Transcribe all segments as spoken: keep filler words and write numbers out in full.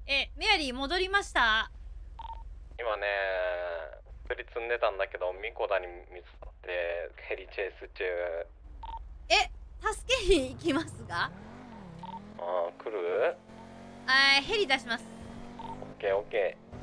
え、メアリー戻りました？ 今ね、釣り積んでたんだけど、ミコダに見つかってヘリチェイス中。 え、助けに行きますが？ あー、来る？ あー、ヘリ出します。 オッケーオッケー。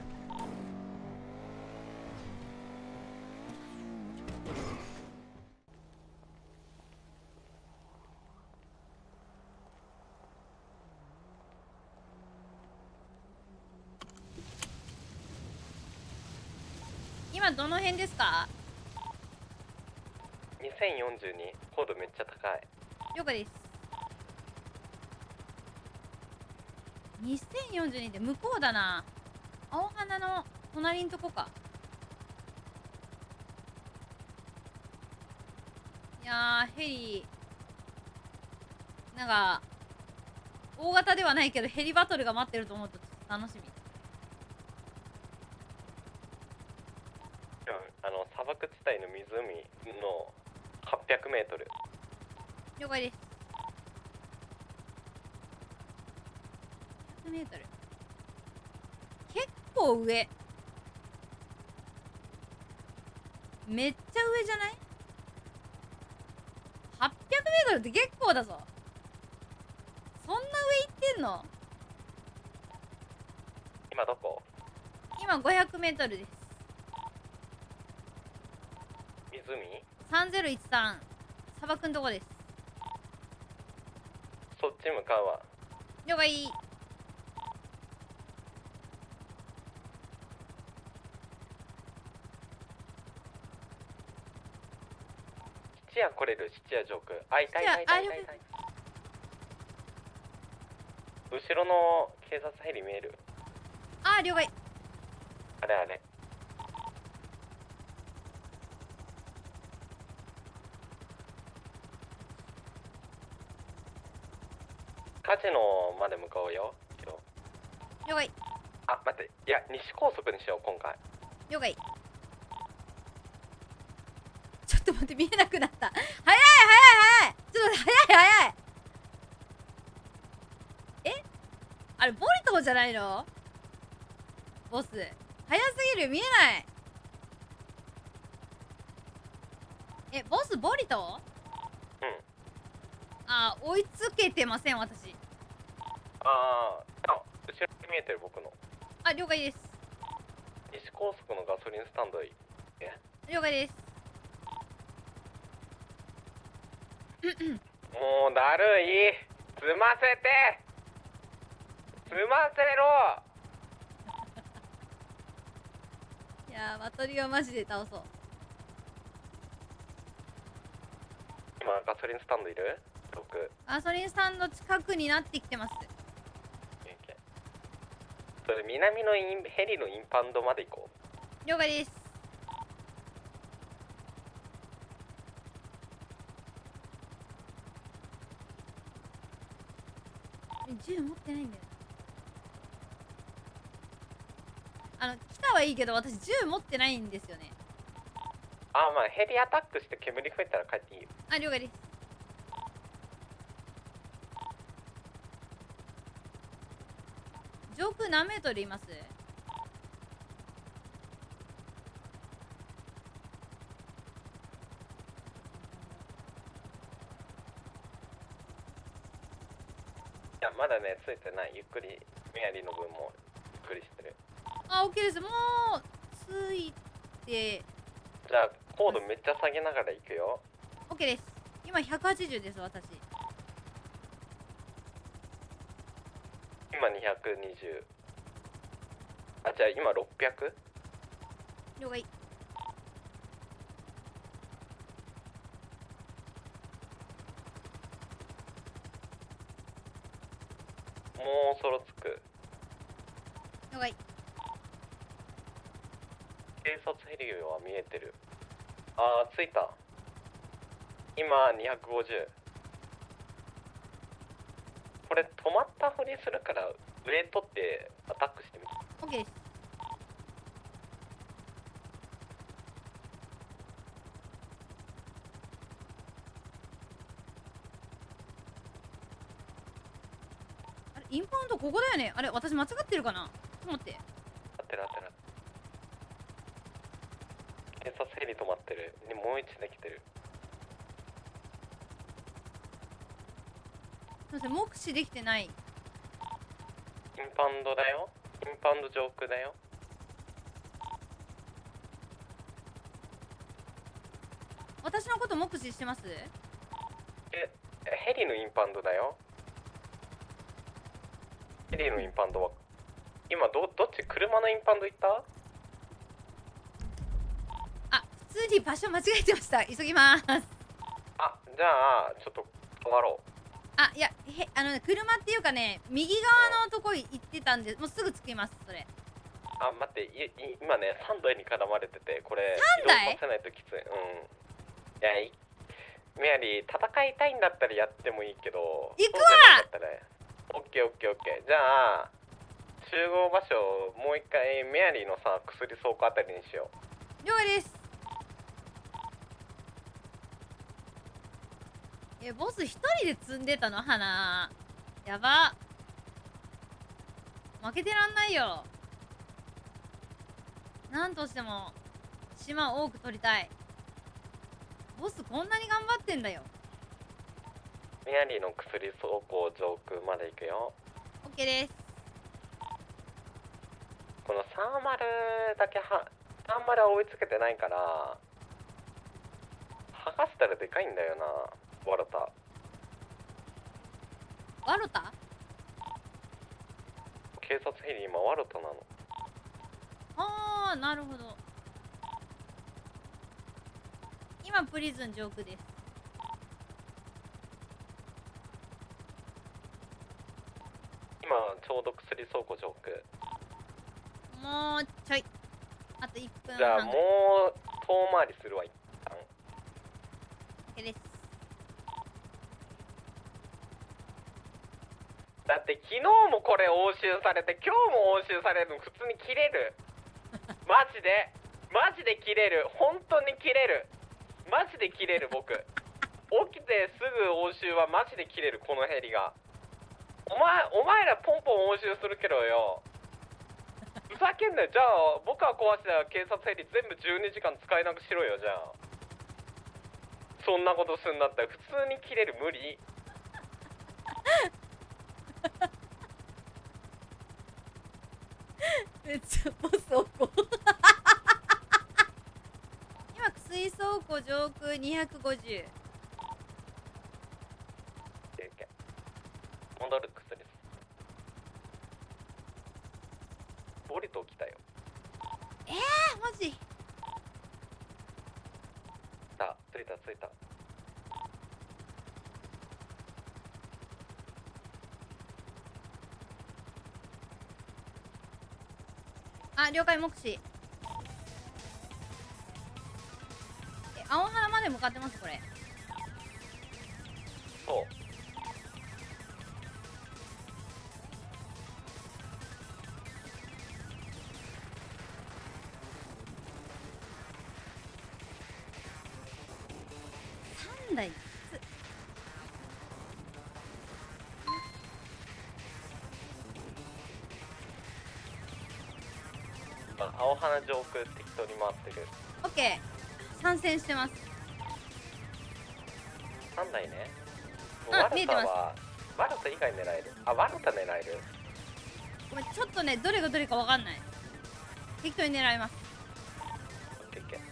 今どの辺ですか？ にせんよんじゅうに、高度めっちゃ高い。 了解です。にせんよんじゅうにって向こうだな。青花の隣んとこか。いやー、ヘリなんか大型ではないけどヘリバトルが待ってると思うとちょっと楽しみ。 あの砂漠地帯の湖のはっぴゃくメートル。 了解です。ひゃくメートル結構上。めっちゃ上じゃない？ はっぴゃくメートルって結構だぞ。そんな上行ってんの？ 今どこ？ 今ごひゃくメートルです。 湖？ さんぜろいちさん砂漠んとこです。 そっち向かうわ。 了解。 質屋来れる？質屋上空。あ、いたいたいたいたいたい。後ろの警察ヘリ見える？ あー了解。 あれあれ。カジノまで向かおうよ。 了解。 あ、待って、いや、西高速にしよう、今回。 了解。ちょっと待って、見えなくなった。早い早い早い。ちょっと待って、早い早い。え、あれボリトーじゃないの？ボス早すぎる、見えない。え、ボスボリトー？ うん。 あー、追いつけてません私。 あー、あ、後ろに見えてる僕の。 あ、了解です。 西高速のガソリンスタンドい。え、 了解です。 もうだるい。積ませて積ませろ。 いやー、マトリをマジで倒そう。 今ガソリンスタンドいる？僕。 ガソリンスタンド近くになってきてます。 それ南のインヘリのインパウンドまで行こう。了解です。銃持ってないんだよ。あの来たはいいけど私銃持ってないんですよね。 あー、まあヘリアタックして煙増えたら帰っていいよ。 あ、了解です。上空何メートルいます？ いや、まだね、ついてない。ゆっくり、メアリーの分もゆっくりしてる。 あ、OK です。もうついて。 じゃあ高度めっちゃ下げながら行くよ。 OK です。今ひゃくはちじゅうです私。 今にひゃくにじゅう。あ、じゃあ今 ろっぴゃく？ 了解。 もうそろつく。 了解。 警察ヘリは見えてる。あー、着いた。今にひゃくごじゅう。これ止まったふりするから上取ってアタックしてみて。 OK です。あれインパウンドここだよね。あれ私間違ってるかな。ちょっと待って。 合ってる合ってる。警察ヘリ止まってる。でもう一台来てる。 すいません、目視できてない。 インパウンドだよ。インパウンド上空だよ。 私のこと目視してます？ え、ヘリのインパウンドだよ。ヘリのインパウンドは今どどっち？車のインパウンド行った？ あ、普通に場所間違えてました。急ぎます。 あ、じゃあちょっと止まろう。 あ、いや、へ、あのね、車っていうかね、右側のとこ行ってたんで、もうすぐ着きます、それ。 あ、待って、いい今ね、さんだいに絡まれてて、これ、 さんだい？ 移動させないときつい。うん。いや、いメアリー、戦いたいんだったらやってもいいけど、 行くわ！ オッケーオッケーオッケー。じゃあ、集合場所、もう一回、メアリーのさ、薬倉庫あたりにしよう。 了解です。え、ボス一人で積んでたの花。やば。負けてらんないよ。なんとしても島を多く取りたい。ボスこんなに頑張ってんだよ。 メアリーの薬倉庫上空まで行くよ。 オッケーです。 このサーマルだけは、サーマルは追いつけてないから剥がしたらでかいんだよな。ワロタワロタ？ 警察ヘリ今ワロタなの。 ああ、なるほど。今プリズン上空です。 今ちょうど薬倉庫上空。 もうちょい、あといっぷんはん。 じゃあもう遠回りするわ一旦。 OK です。 だって昨日もこれ押収されて今日も押収されるの普通に切れる。マジでマジで切れる。本当に切れる。マジで切れる。僕起きてすぐ押収はマジで切れる。このヘリが。お前お前らポンポン押収するけどよ、ふざけんなよ。じゃあ僕は壊した警察ヘリ全部じゅうにじかん使えなくしろよ。じゃあそんなことすんだったら普通に切れる。無理。 めっちゃボス怒る。今薬倉庫上空にひゃくごじゅう。 戻る薬です。ボリト来たよ。 えー、マジ？ あ、着いた着いた。 あ、了解。目視。え、青原まで向かってます。これそう。 さんだい。 青花上空適当に回ってる。 オッケー。参戦してます。 さんだいね。 あ、見えてます。 ワルタ以外狙える。あ、ワルタ狙える。 ごめん、ちょっとね、どれがどれかわかんない。適当に狙います。 オッケーオッケ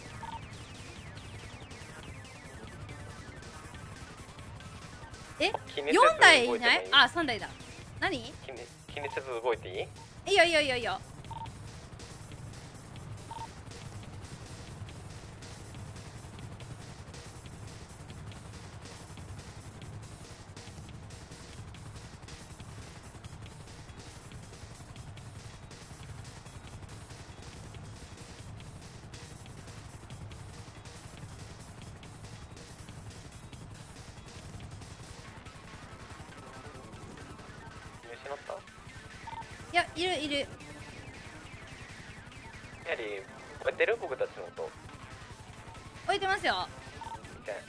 ー。え、 気にせずよんだいいない？ 動いてもいい？ あ、さんだいだ。何？ 気に気にせず動いていい？ いいよいいよいいよいいよ。 見失った？ いや、いるいる。 やはりこうやってる僕たちの音。 置いてますよ。 みたいな。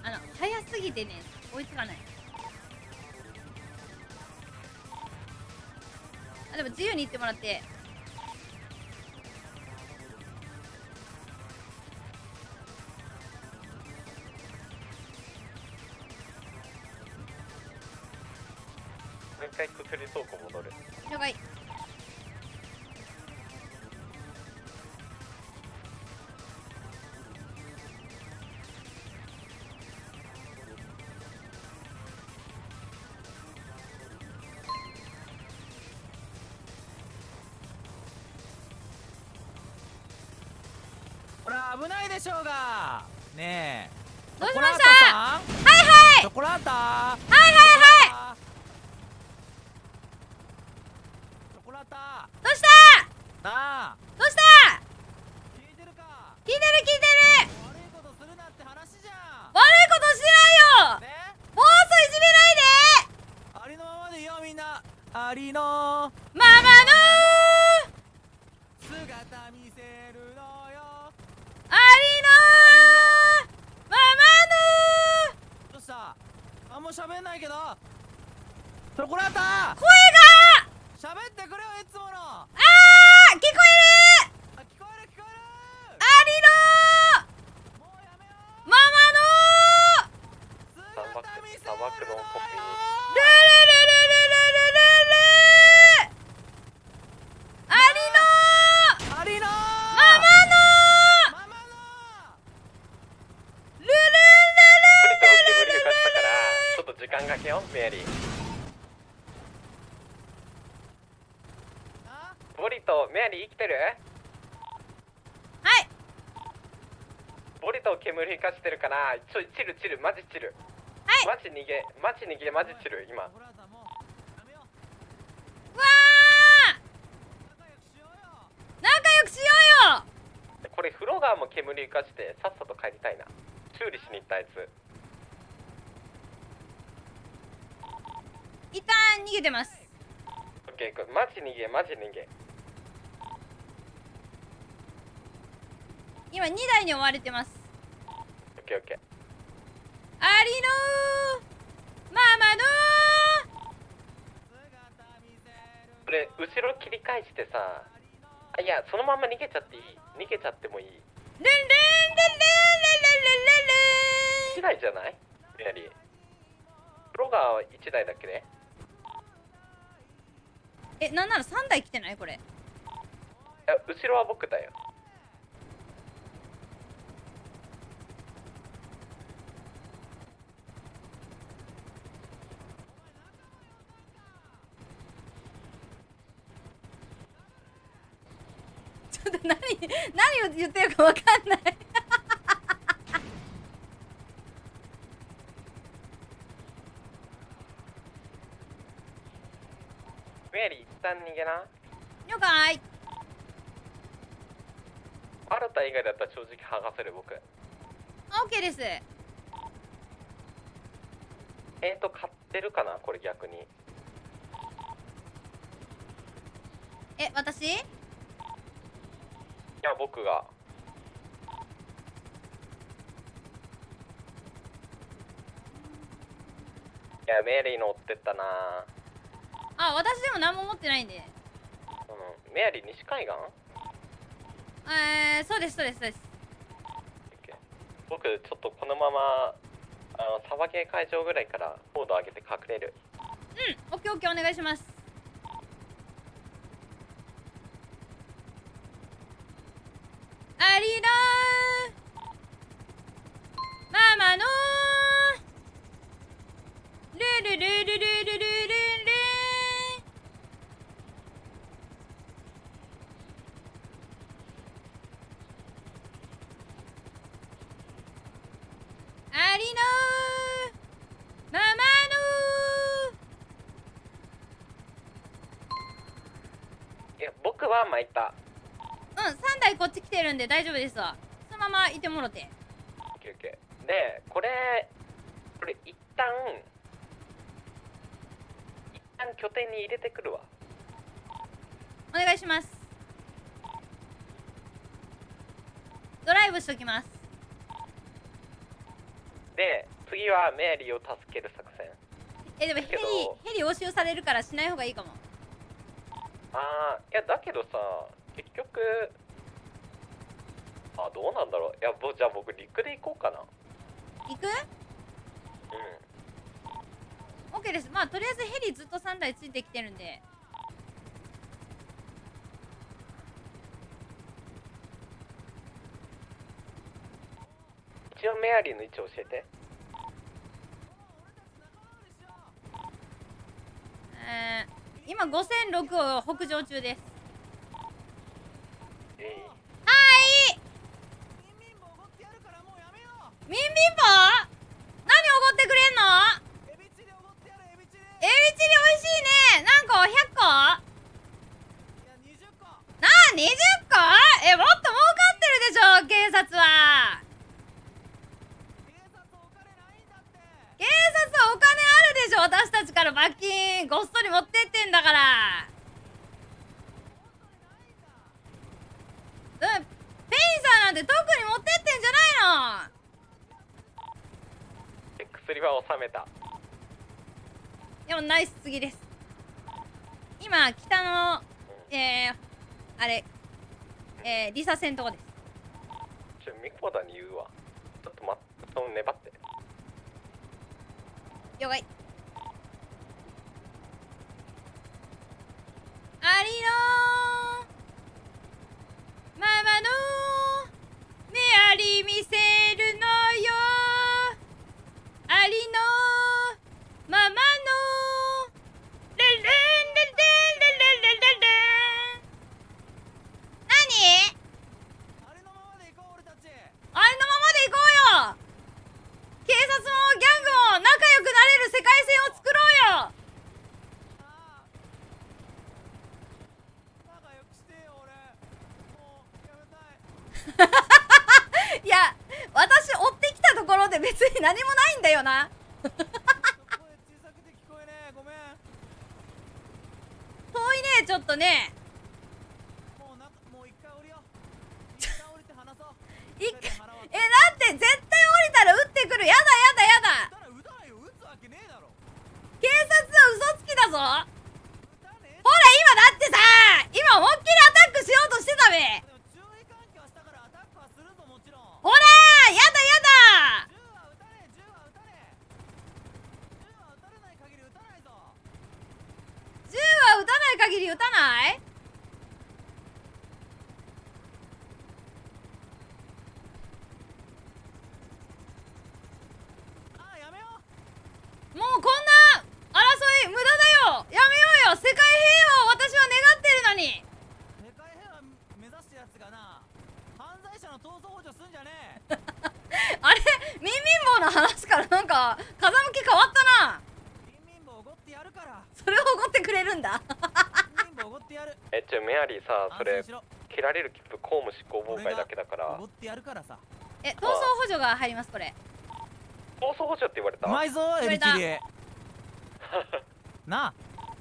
あの早すぎてね追いつかない。あでも自由に行ってもらって。 もう一回薬倉庫戻る。 了解。 ほら危ないでしょうがねえ。 どうしました？ チョコラータさん、 はいはいチョコラータ、 はいはいはい。 チョコラータどうしたなあ、 どうした？ 聞いてるか？ 聞いてる聞いてる。 悪いことするなって話じゃん。 悪いことしてないよ。 ね、 暴走いじめないで。 ありのままでいいよみんな。ありのママの姿見せるのよ。 ありのママのどうした？あんま喋んないけど。チョコラータ声が喋ってくれよ、いつもの。 あー聞こえる。 あ、聞こえる聞こえる。 ありのもうやめよう。 ママの姿見せる砂漠のコピー。 ルルルルルルルルルルありのありのママのママのルルルブリと煙浮かしたからちょっと時間がけよメアリー。 あ、 ボリとメアリー生きてる？ はい。 ボリと煙吹かしてるからちょいチルチルマジチル。 はい。 マジ逃げマジ逃げマジチル今。 チョコラータもうやめよう。 わー仲良くしようよ。 仲良くしようよ。 これフロガーも煙浮かしてさっさと帰りたいな。修理しに行ったやつ。 一旦逃げてます。 オッケー、マジ逃げマジ逃げ。 今にだいに追われてます。 オッケーオッケー。 ありのママの姿見せる。 これ後ろ切り返してさ、あいやそのまま逃げちゃっていい。逃げちゃってもいい。 ルンルンルンルンルンルンルンルンいちだいじゃないメアリー。フロガーはいちだいだっけね。 え、なんならさんだい来てないこれ。 いや後ろは僕だよ。 ちょっと何何を言ってるかわかんないメアリー一旦逃げな。 了解。 新た以外だったら正直剥がせる僕。 オッケーです。 えーと買ってるかなこれ逆に。 え、私？ いや僕が。いやメアリー乗ってったな。 あ、私でも何も持ってないんで。 うん、メアリー西海岸？ えー、そうですそうですそうです。 僕ちょっとこのままあのサバゲー会場ぐらいから高度上げて隠れる。 うん、オッケーオッケーお願いします。ありのママのルルルルルルルルルありのママのいや僕は巻いた。 うん、さんだいこっち来てるんで大丈夫ですわ。そのままいてもろて。 オッケーオッケー。でこれこれ一旦一旦拠点に入れてくるわ。 お願いします。ドライブしときます。 で次はメアリーを助ける作戦。 えでもヘリけどヘリ押収されるからしない方がいいかも。 あーいやだけどさ結局あどうなんだろう。いやぼじゃあ僕陸で行こうかな。 行く？ うん。 オッケーです。まあとりあえずヘリずっとさんだいついてきてるんで。 一応メアリーの位置教えて。 えー、今ごせんろくを北上中です。 えい。 はいミンミンボおごってやるからもうやめよう。 ミンミンボー何おごってくれんの？ エビチリおごってやる。エビチリ。 エビチリ美味しいね。何個？ひゃっこ？ いやにじゅっこ。 なあにじゅっこ？えもっと儲かってるでしょ警察は。 警察お金ないんだって。 警察はお金あるでしょ。私たちから罰金ごっそり持ってってんだから。うん、ペインさんなんて特に持ってってんじゃないの。 薬は収めた。 でもナイスすぎです。今北のえー、あれえー、リサ線とこです。 ちょミコダに言うわ。ちょっと待って、その粘って。 了解。ありのーママのメアリー見せるのよ。ありのーママのルンルンルンルンルンルンルンルン。何？ あれのままで行こう俺たち。 あれのままで行こうよ。警察もギャングも仲良くなれる世界線を作ろうよ。 ああ。仲良くしてよ俺。もうやめたい。 いや私追ってきたところで別に何もないんだよな。 声小さくて聞こえねえ。ごめん。 遠いねちょっとね。 もうなもう一回降りよう。一回降りて話そう。 いっそれで腹はえだって絶対降りたら撃ってくる。やだやだやだ。 撃たない撃たないよ。撃つわけねえだろ。 警察は嘘つきだぞ。 撃たねえ。 ほら今だってさ今思いっきりアタックしようとしてたべ。 でも注意喚起はしたからアタックはするぞもちろん。 ほらやだやだ。 銃は撃たねえ。銃は撃たねえ。銃は撃たれない限り撃たないぞ。 銃は撃たない限り撃たない。 ああやめよう。 もうこんな争い無駄だよ。やめようよ。世界平和を私は願ってるのに。 世界平和目指したやつがな犯罪者の逃走補助すんじゃねえ。 あれミンミンボウの話からなんか風向き変わったな。 ミンミンボおごってやるから。 それをおごってくれるんだ。 ミンミンボおごってやる。 えちょメアリーさそれ安心しろ。 切られる切符公務執行妨害だけだからおごってやるからさ。 え逃走補助が入りますこれ。 逃走補助って言われた。 うまいぞエビチリ。なあ。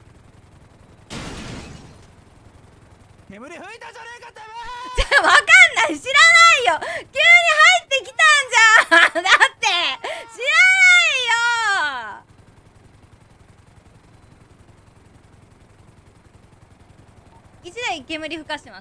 煙吹いたじゃねえかてめえ。 わかんない知らないよ。急に入ってきたんじゃん。だって知らないよ。一台煙吹かしてます。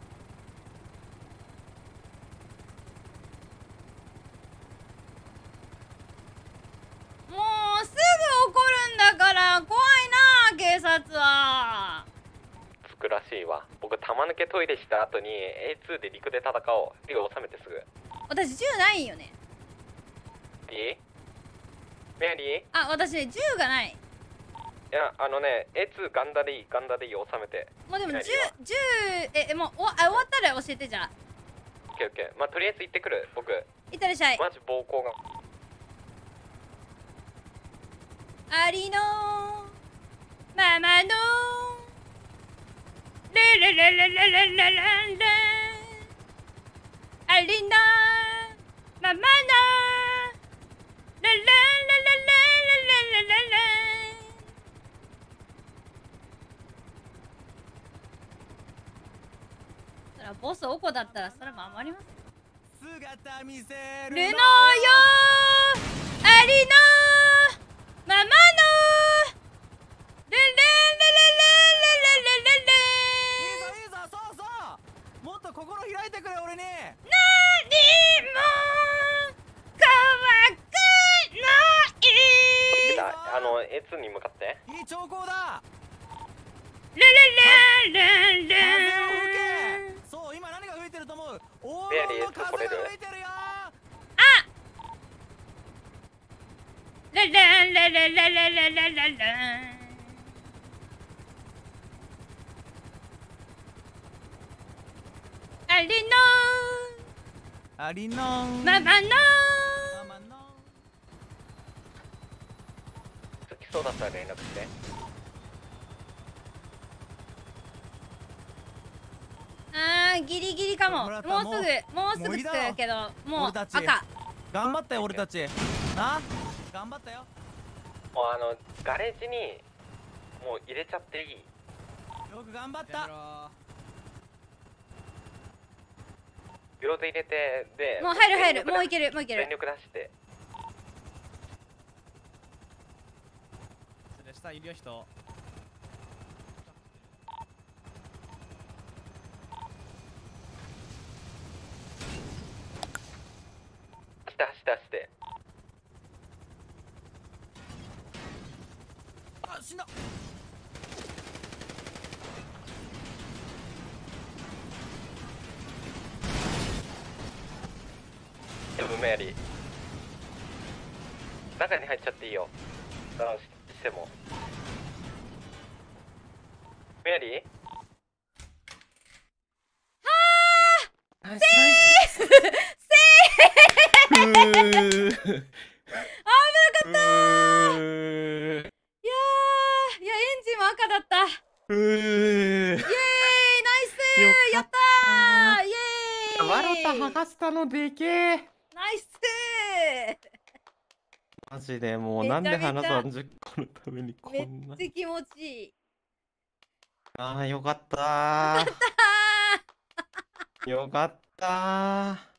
もうすぐ怒るんだから怖いな警察は。 つくらしいわ。僕玉抜けトイレした後に エーツー で陸で戦おう。陸収めてすぐ。 私銃ないよね。 いい？メアリー？ あ私ね銃がない。 いやあのね エーツー ガンダでいいガンダでいい収めて。 もうでも銃メアリーは銃ええもうおあ終わったら教えて。じゃあオッケーオッケー。まあとりあえず行ってくる。僕いってらっしゃい。 マジ暴行が。 ありのママのルルルルルルルルルありのママのルルルルルルルルルルルそらボスおこだったらそれも余ります。 姿見せるルノーよーあありのままのルンルンルルルルルルルルいいぞいいぞ、そうそう、もっと心開いてくれ俺に。 何も怖くない来たあの エーツー に向かっていい兆候だ。 ルルルルル風を吹け。そう、今何が吹いてると思う？黄メアリー金の風が吹いてるよ。 ルルンルルルルルルルルンありのありのままのママの来そうだったら連絡してあーギリギリかも。 ほらもうすぐもうすぐ着もういいだろくけどもう俺たち赤。 頑張ったよ俺たちな。頑張ったよ。 もうあのガレージにもう入れちゃっていいよく頑張った。 秒で入れてでもう入る入る全力もういけるもういける全力出してそれ下いるよ人。 来た走って走ってあ、死んだ。 でもメアリー中に入っちゃっていいよだからしてもメアリーセーフセーフ危なかったー。いやーいやエンジンも赤だった。 うーイエーイナイスやったーイエーイワロタ剥がしたのでけえナイスマジでもうめちゃめちゃなんで花さんじゅっこのためにこめっんなちゃ気持ちいい。 あーよかったーあーよかったー